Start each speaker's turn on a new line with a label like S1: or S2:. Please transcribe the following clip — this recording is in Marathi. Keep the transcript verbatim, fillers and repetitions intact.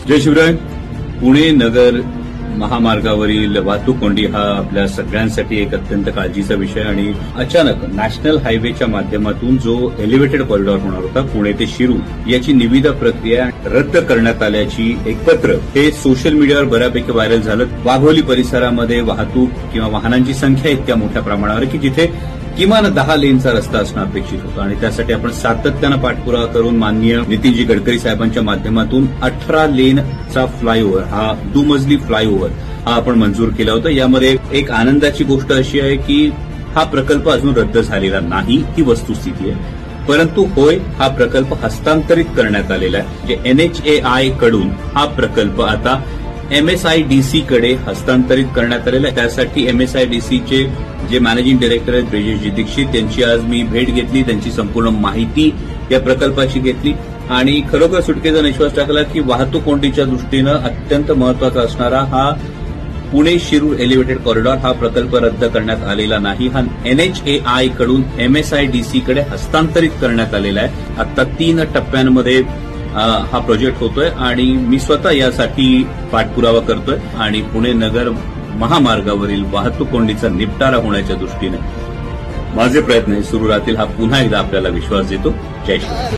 S1: जय शिवराय. पुणे नगर महामार्गावरील वाहतूक कोंडी हा आपल्या सगळ्यांसाठी एक अत्यंत काळजीचा विषय आणि अचानक नॅशनल हायवेच्या माध्यमातून जो एलिव्हेटेड कॉरिडॉर होणार होता पुणे ते शिरूर याची निविदा प्रक्रिया रद्द करण्यात आल्याची एक पत्र हे सोशल मीडियावर बऱ्यापैकी व्हायरल झालं. वाघोली परिसरामध्ये वाहतूक किंवा वाहनांची संख्या इतक्या मोठ्या प्रमाणावर की जिथे किमान दहा लेनचा रस्ता असणं अपेक्षित होतं आणि त्यासाठी आपण सातत्यानं पाठपुरावा करून माननीय नितीनजी गडकरी साहेबांच्या माध्यमातून अठरा लेनचा फ्लायओव्हर हा दुमजली फ्लायओव्हर हा आपण मंजूर केला होता. यामध्ये एक आनंदाची गोष्ट अशी आहे की हा प्रकल्प अजून रद्द झालेला नाही ही वस्तुस्थिती आहे. परंतु होय हा प्रकल्प हस्तांतरित करण्यात आलेला आहे. जे एनएचएआय कडून हा प्रकल्प आता एमएसआयडीसी कडे हस्तांतरित करण्यात आलेला आहे. त्यासाठी एमएसआयडीसीचे जे मॅनेजिंग डायरेक्टर आहेत ब्रिजेशजी दीक्षित यांची आज मी भेट घेतली. त्यांची संपूर्ण माहिती या प्रकल्पाची घेतली आणि खरोखर सुटकेचा निश्वास टाकला की वाहतूक कोंडीच्या दृष्टीनं अत्यंत महत्वाचा असणारा हा पुणे शिरूर एलिव्हेटेड कॉरिडॉर हा प्रकल्प रद्द करण्यात आलेला नाही. हा एनएचएआय कडून एमएसआयडीसी कडे हस्तांतरित करण्यात आलेला आहे. आता तीन टप्प्यांमध्ये हा प्रोजेक्ट होतोय आणि मी स्वतः यासाठी पाठपुरावा करतोय आणि पुणे नगर महामार्गावरील वाहतूक कोंडीचा निपटारा होण्याच्या दृष्टीने माझे प्रयत्न सुरू राहतील हा पुन्हा एकदा आपल्याला विश्वास देतो. जय श्री